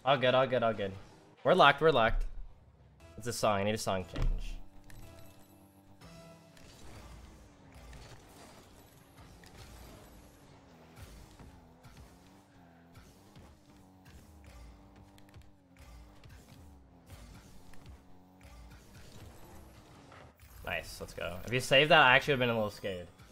All good, all good, all good. We're locked, we're locked. It's a song, I need a song change. Nice, let's go. If you saved that, I actually would have been a little scared.